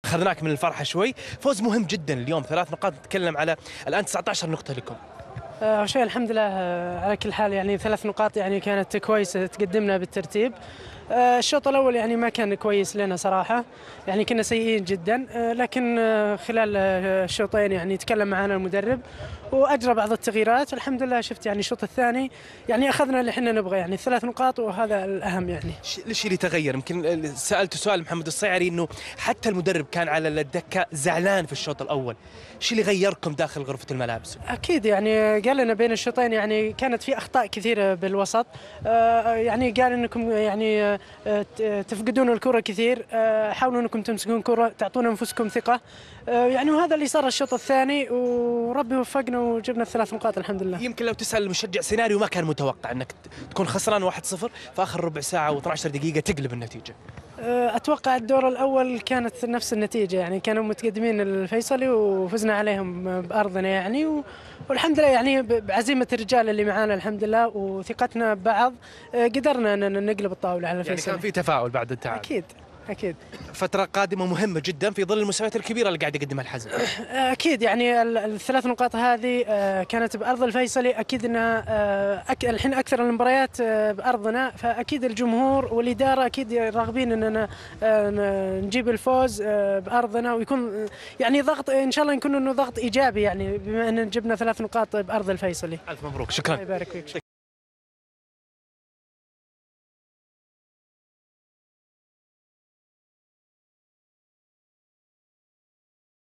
اخذناك من الفرحه شوي. فوز مهم جدا اليوم، 3 نقاط، نتكلم على الان 19 نقطه لكم. شيء الحمد لله. على كل حال يعني 3 نقاط يعني كانت كويسة، تقدمنا بالترتيب. الشوط الأول يعني ما كان كويس لنا صراحة، يعني كنا سيئين جدا. لكن خلال الشوطين يعني تكلم معنا المدرب وأجرى بعض التغييرات، والحمد لله شفت يعني الشوط الثاني يعني أخذنا اللي احنا نبغى، يعني 3 نقاط وهذا الأهم. يعني الشيء اللي تغير، يمكن سالت سؤال محمد الصيعري انه حتى المدرب كان على الدكه زعلان في الشوط الاول، الشيء اللي غيركم داخل غرفه الملابس؟ أكيد يعني قال لنا بين الشوطين يعني كانت في أخطاء كثيرة بالوسط. يعني قال أنكم يعني تفقدون الكرة كثير. حاولوا أنكم تمسكون كرة، تعطون أنفسكم ثقة. يعني وهذا اللي صار الشوط الثاني، وربي وفقنا وجبنا ال3 نقاط الحمد لله. يمكن لو تسال المشجع سيناريو ما كان متوقع انك تكون خسران 1-0 في اخر ربع ساعه و12 دقيقه تقلب النتيجه. أتوقع الدور الأول كانت نفس النتيجة، يعني كانوا متقدمين الفيصلي وفزنا عليهم بأرضنا يعني، والحمد لله يعني بعزيمة الرجال اللي معانا الحمد لله وثقتنا ببعض قدرنا أن نقلب الطاولة على الفيصلي. يعني كان في تفاؤل بعد التعادل. أكيد أكيد. فترة قادمة مهمة جدا في ظل المستويات الكبيرة اللي قاعد يقدمها الحزم. أكيد يعني ال3 نقاط هذه كانت بأرض الفيصلي، أكيد أنها الحين أكثر المباريات بأرضنا، فأكيد الجمهور والإدارة أكيد راغبين أننا نجيب الفوز بأرضنا، ويكون يعني ضغط إن شاء الله يكون إنه ضغط إيجابي، يعني بما أن جبنا 3 نقاط بأرض الفيصلي. ألف مبروك، شكرا. الله يبارك فيك.